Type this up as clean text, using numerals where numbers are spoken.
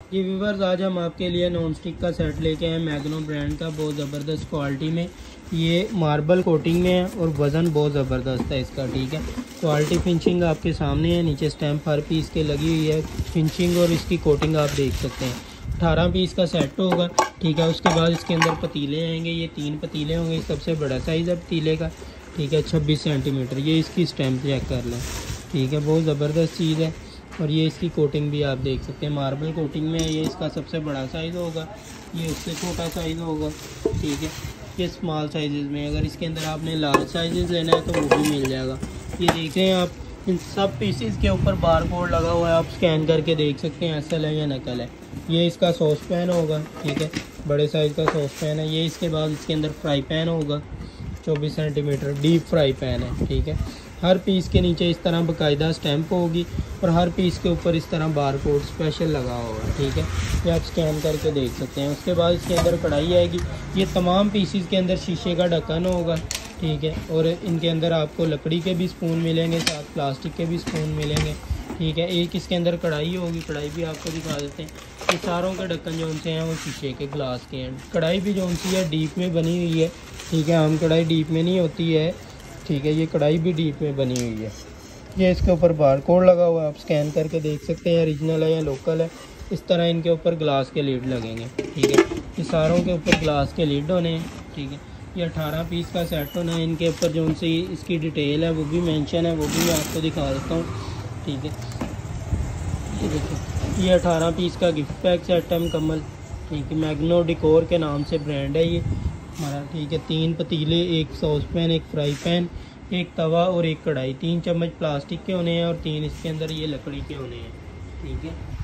जी viewers, आज हम आपके लिए नॉन स्टिक का सेट लेके आए मैग्नो ब्रांड का, बहुत ज़बरदस्त क्वालिटी में। ये मार्बल कोटिंग में है और वज़न बहुत ज़बरदस्त है इसका। ठीक है, क्वालिटी फिनिशिंग आपके सामने है। नीचे स्टैम्प हर पीस के लगी हुई है। फिनिशिंग और इसकी कोटिंग आप देख सकते हैं। 18 पीस का सेट होगा। ठीक है, उसके बाद इसके अंदर पतीले आएंगे। ये 3 पतीले होंगे। सबसे बड़ा साइज़ है पतीले का। ठीक है, 26 सेंटीमीटर। ये इसकी स्टैम्प चेक कर लें। ठीक है, बहुत ज़बरदस्त चीज़ है। और ये इसकी कोटिंग भी आप देख सकते हैं, मार्बल कोटिंग में। ये इसका सबसे बड़ा साइज़ होगा। ये उससे छोटा साइज़ होगा। ठीक है, ये स्मॉल साइज़ में। अगर इसके अंदर आपने लार्ज साइज़ लेना है तो वो भी मिल जाएगा। ये देखें आप, इन सब पीसेस के ऊपर बार कोड लगा हुआ है। आप स्कैन करके देख सकते हैं असल है या नकल है। ये इसका सॉस पैन होगा। ठीक है, बड़े साइज़ का सॉस पैन है ये। इसके बाद इसके अंदर फ्राई पैन होगा। 24 सेंटीमीटर डीप फ्राई पैन है। ठीक है, हर पीस के नीचे इस तरह बाकायदा स्टैंप होगी और हर पीस के ऊपर इस तरह बार कोड स्पेशल लगा होगा। ठीक है, ये आप स्कैन करके देख सकते हैं। उसके बाद इसके अंदर कढ़ाई आएगी। ये तमाम पीसीस के अंदर शीशे का ढक्कन होगा। ठीक है, और इनके अंदर आपको लकड़ी के भी स्पून मिलेंगे, साथ प्लास्टिक के भी स्पून मिलेंगे। ठीक है, एक इसके अंदर कढ़ाई होगी। कढ़ाई भी आपको दिखा देते हैं। ये सारों के ढक्कन जो उनसे हैं वो शीशे के ग्लास के हैं। कढ़ाई भी जो उनसी है डीप में बनी हुई है। ठीक है, आम कढ़ाई डीप में नहीं होती है। ठीक है, ये कढ़ाई भी डीप में बनी हुई है। ये इसके ऊपर बार कोड लगा हुआ है। आप स्कैन करके देख सकते हैं ओरिजिनल है या लोकल है। इस तरह इनके ऊपर ग्लास के लीड लगेंगे। ठीक है, ये सारों के ऊपर ग्लास के लीड होने हैं। ठीक है, ये 18 पीस का सेट होना है। इनके ऊपर जो उनसे इसकी डिटेल है वो भी मेंशन है, वो भी मैं आपको दिखा देता हूँ। ठीक है, ये देखो, ये 18 पीस का गिफ्ट पैक सेट है मुकम्मल। ठीक है, मैग्नो डिकोर के नाम से ब्रांड है ये हमारा। ठीक है, 3 पतीले, एक सॉस पैन, एक फ्राई पैन, एक तवा और एक कढ़ाई। 3 चम्मच प्लास्टिक के होने हैं और 3 इसके अंदर ये लकड़ी के होने हैं। ठीक है।